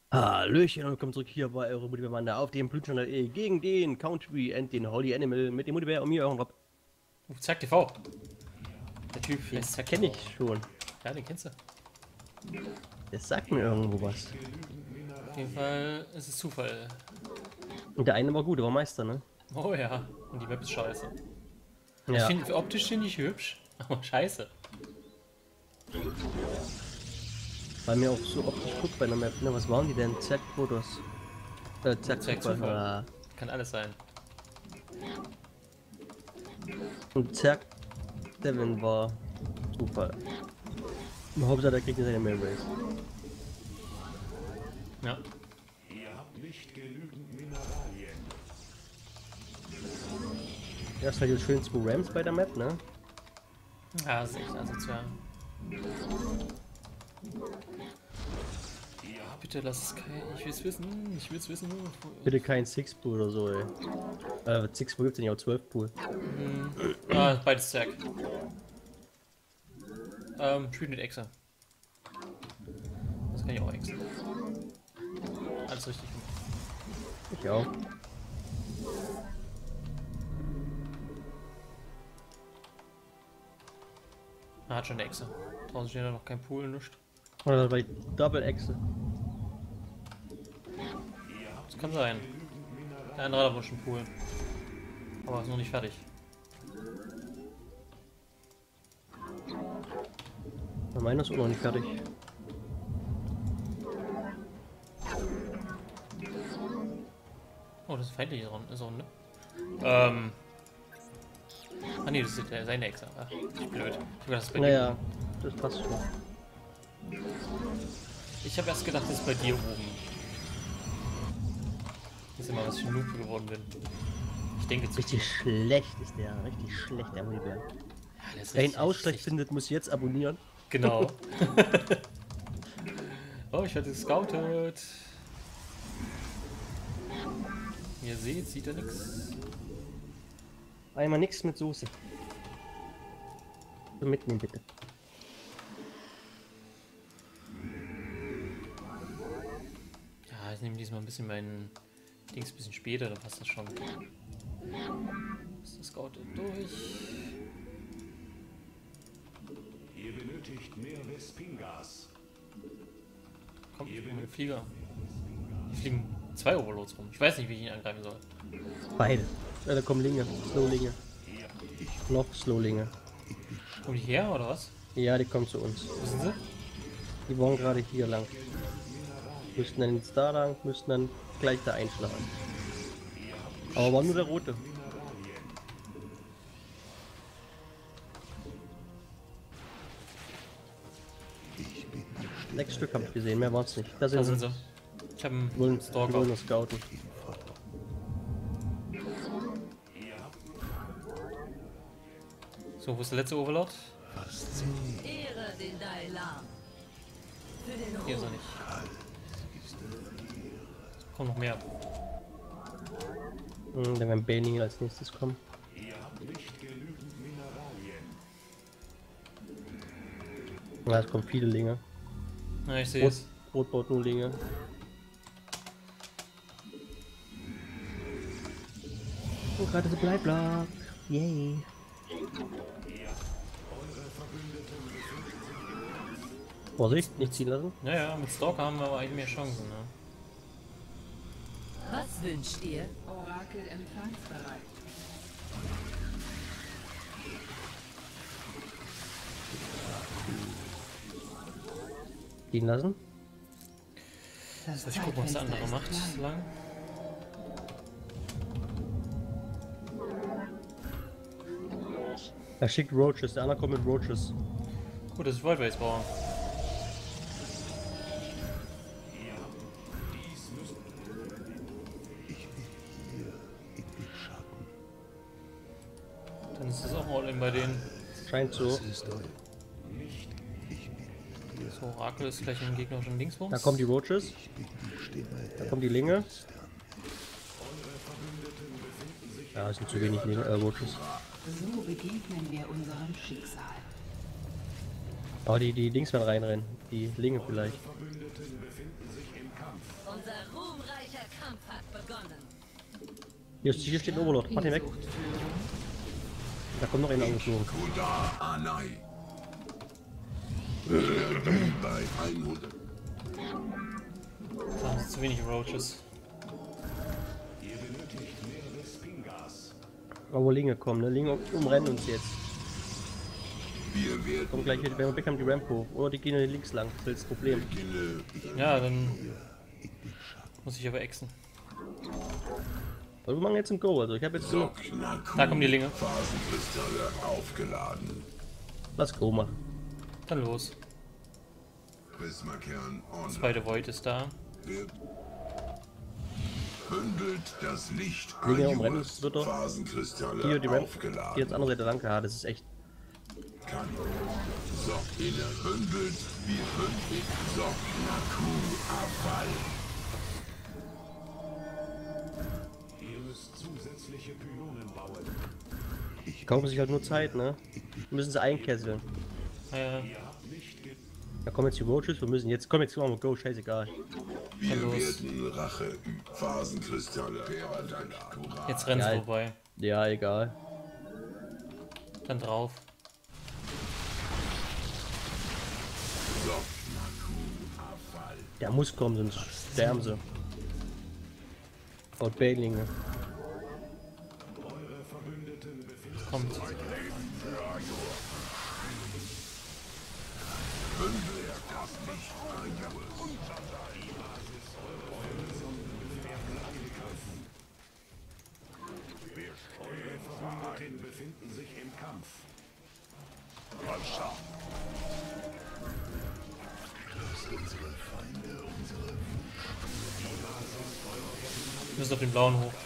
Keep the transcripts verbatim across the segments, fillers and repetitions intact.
Hallöchen und willkommen zurück hier bei eurem Multiplayer auf dem Blutchannel E gegen den Country and den Holy Animal mit dem Multiplayer und mir, euren Rob. Uh, Zack T V. Der Typ Den heißt Zack kenne T V. ich schon. Ja, den kennst du. Das sagt mir irgendwo was. Auf jeden Fall ist es Zufall. Und der eine war gut, der war Meister, ne? Oh ja, und die Map ist scheiße. Ich Ja. finde, optisch finde ich hübsch, aber scheiße. Weil mir auch so optisch guckt bei einer Map, ne? Was waren die denn? Z-Fotos. Äh, Zack Z-Zufall. Zufall. Ah. Kann alles sein. Und Zerg Devin war Zufall. Und Hauptsache, der kriegt ja seine Mail Race. Ja. Ihr habt nicht genügend Mineralien. Ja, ist halt jetzt schön zwei Rams bei der Map, ne? Ja, das ist echt asozial. Bitte lass es kein. Ich will es wissen. Ich will es wissen. Bitte kein Six-Pool oder so, ey. Äh, Six-Pool gibt's ja nicht, auch zwölf-Pool. Hm. Ah, beides Zack. Ähm, spielt mit Exe. Das kann ich auch Exe. Alles richtig gemacht. Ich auch. Er hat schon eine Exe. Draußen steht ja noch kein Pool, nichts. Oder bei Double Exe. Das kann sein. Der andere hat aber schon Pool. Aber ist noch nicht fertig. Ja, meiner ist auch noch nicht fertig. Oh, das ist feindlich dran. Ist auch, ne? Ähm. Ah ne, das ist ja seine Exe. Ach, ich blöd. Ich hab gedacht, das ist bei Naja, dir. das passt schon. Ich habe erst gedacht, das ist bei dir oben. Das ist immer, was ich ein Noob geworden bin. Ich denke zu Richtig schlecht ist der, richtig schlecht, der Mulibär. Ja, der ist Wer ihn richtig auch schlecht schlecht. findet, muss jetzt abonnieren. Genau. Oh, ich werde gescoutet. Wie ihr seht, sieht er nichts. Einmal nichts mit Soße. So mitnehmen bitte. Ja, ich nehme diesmal ein bisschen meinen Dings ein bisschen später, dann passt das schon. Ist das Scoutet durch? Ihr benötigt mehr Vespingas. Komm, ich bin mit dem Flieger. Hier fliegen zwei Overloads rum. Ich weiß nicht, wie ich ihn angreifen soll. Beide. Ja, da kommen Linge, Slowlinge. Noch Slowlinge. Kommen die her oder was? Ja, die kommen zu uns. Wo sind sie? Die wollen gerade hier lang. Müssten dann jetzt da lang, müssten dann gleich da einschlagen. Aber war nur der rote. Sechs Stück habe ich gesehen, mehr waren es nicht. Da sind, Da sind sie. sie. Ich habe einen Die wollen, die Stalker. wollen nur scouten. So, wo ist der letzte Overlord? Ehre den Dailam. Für den Hier ist er nicht. Kommen noch mehr. Hm, dann werden Baining als nächstes kommen. Ihr habt nicht genügend Mineralien. Ja, es kommen viele Linge. Ja, ich sehe Rot, es. Rot baut nur Linge. Und gerade so Bleiblock. Yay. Vorsicht, nicht ziehen lassen. Ja, ja, mit Stalker haben wir aber eigentlich mehr Chancen, ne? Was wünscht ihr? Orakel empfangsbereit. Ziehen lassen. Das Soll ich gucken, was der andere Zeitfenster macht? ist klein. Lang. Er schickt Roaches, der andere kommt mit Roaches. Gut, dass ich Voidways baue. Dann ist das auch All-In bei denen. Scheint so. So, Orakel ist gleich im gegnerischen Dingsbums. Da kommen die Roaches. Da kommen die Linge. Ja, es sind zu wenig Linge, äh, Roaches. So begegnen wir unserem Schicksal. Oh, die, die Dings werden reinrennen. Die Linge vielleicht. Verbündeten befinden sich im Kampf. Unser ruhmreicher Kampf hat begonnen. Hier, ist- hier steht ein Overlord. Mach den weg. Da kommt noch einer angeflogen. Kuda Anai. Energie bei hundert. Da haben sie zu wenig Roaches. Ihr benötigt mehreres Pingas. Aber Linge kommen, ne? Linge umrennen uns jetzt. Wir werden Kommen gleich, wenn wir weg haben, die Ramp hoch. Oder die gehen hier links lang. Das ist das Problem. Beginne. Ja, dann muss ich aber exen. Aber wir machen jetzt ein Go. Also ich habe jetzt nur. Soknaku. Da kommen die Linge. Phasenkristalle aufgeladen. Lass Go machen. Dann los. Prismakern on. Zweite Void ist da. Wird bündelt das Licht. Linge Ayurs. umrennen, wird doch. Phasenkristalle Hier die Ramp. aufgeladen. Hier jetzt andere Seite lang. Ja, das ist echt. Kann. So, inne bündelt. Wir bündelt. Soknaku Abfall. Ihr müsst zusätzliche Pylonen bauen. Die kaufen sich halt nur Zeit, ne? Müssen sie einkesseln. Äh, Ihr habt nicht ge Da kommen jetzt die Roaches. Wir müssen jetzt. Komm, jetzt machen wir Go. Scheißegal. Wir los. werden Rache üben. Phasenkristalle. Peradakura. jetzt rennen sie Ja. vorbei. Ja, egal. Dann drauf. Der muss kommen, sonst sterben sie. Haut Bailinge. Kommt. Verbündeten befinden sich im Kampf. Wir müssen auf den blauen hoch.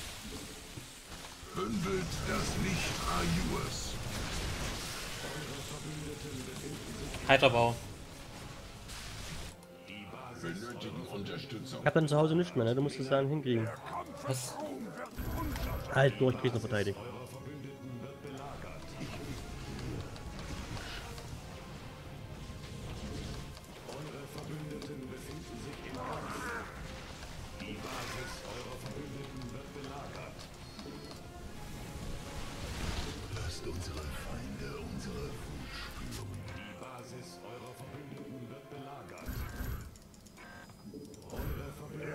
Bündelt das Licht Ayurs. Heiterbau. Benötigen Unterstützung. Ich hab dann zu Hause nichts mehr, ne? Du musst es dann hinkriegen. Was? Halt durch, kriegst du verteidigt. Lasst unsere Feinde unsere Wut spüren. Die Basis eurer Verbündeten wird belagert. Eure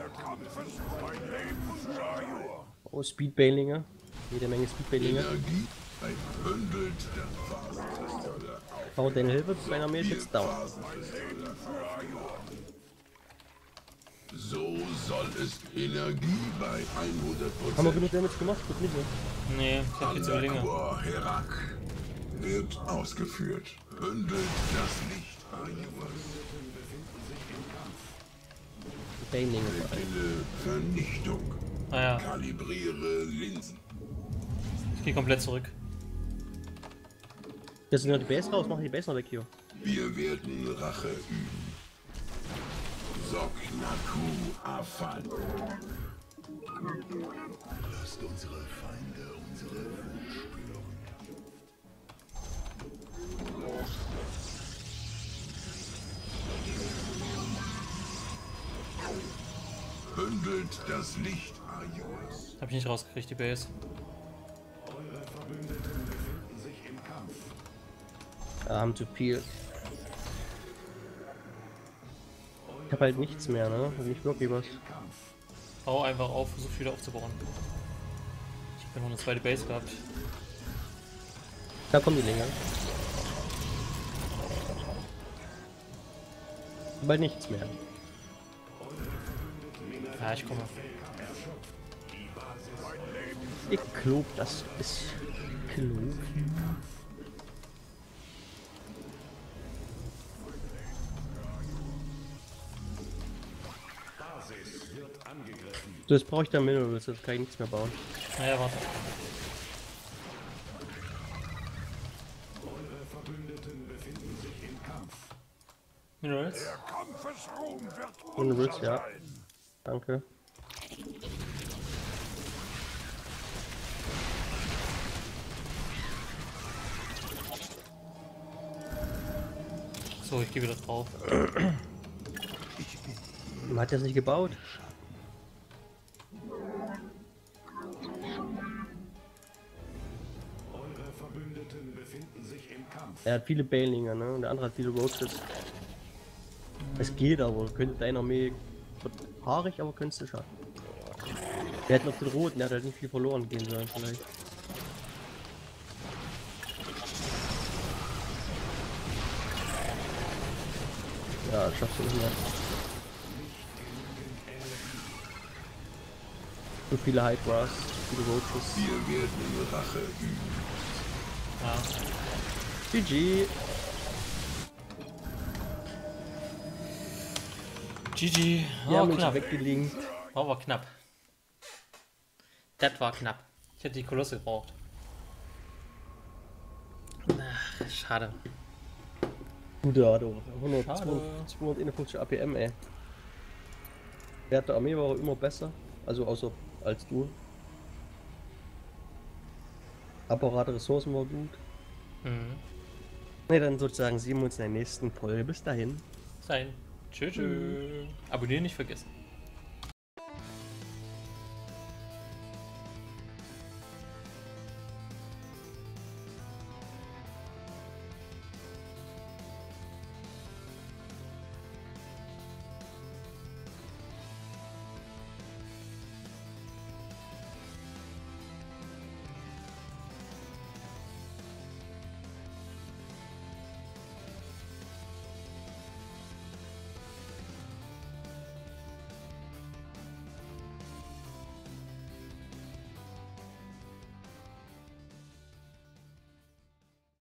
Verbündeten Oh, Speedbailinge. Jede Menge Speedbailinge. Energie. Ein bündelt der Phasenkristalle auf. Baut deine Hilfe, bei einer Armee ist jetzt down. Phasenkristalle für Ayur. So soll es Energie bei hundert Haben wir Prozent. genug Damage gemacht? Gut nicht, ne? Nee, ich hab viel zu Linge. Andakur Herak wird ausgeführt. Bündelt das Licht Ayurs. Bailinge. Beginne Vernichtung. Ah ja, Kalibriere Linsen. ich geh komplett zurück. Jetzt sind noch die Base raus, mach die Base noch weg hier. Wir werden Rache üben. Soknaku Afal. Lasst unsere Feinde unsere Wut spüren. Bündelt das Licht Ayurs. Hab ich nicht rausgekriegt, die Base. Eure Verbündeten befinden sich im Kampf. Ja, haben zu viel. Ich hab halt nichts mehr, ne? Also nicht wirklich was. Bau einfach auf, versuch wieder aufzubauen. Ich hab ja noch eine zweite Base gehabt. Da kommen die Linge. Bald nichts mehr. Ja, ich komme. Ich glaub, das ist klug. Basis wird angegriffen. So, jetzt brauche ich dann Minerals, jetzt kann ich nichts mehr bauen. Naja, warte. Eure Verbündeten befinden sich im Kampf. Minerals? Minerals, ja. Danke. So, ich gehe wieder drauf. Man hat das nicht gebaut. Eure Verbündeten befinden sich im Kampf. Er hat viele Bailinger, ne? Und der andere hat viele Roaches. Es geht aber, könnte deine Armee wird haarig, aber könntest du schaffen. Der hat noch den roten, der hat halt nicht viel verloren gehen sollen vielleicht. Ja, das schaffst du nicht mehr. So viele Hydras, viele Roaches. Wir werden Rache üben. Ja. G G. G G. Wir Oh, haben uns knapp. weggelinkt. Oh, war knapp. Das war knapp. Ich hätte die Kolosse gebraucht. Ach, schade. Gute Ado. hundert, Schade. zweihunderteinundfünfzig A P M, ey. Wert der Armee war auch immer besser. Also außer als du. Apparat, Ressourcen war gut. Mhm. Ne, dann sozusagen sehen wir uns in der nächsten Folge. Bis dahin. Sein. Tschüss. Tschüss. Abonnieren nicht vergessen.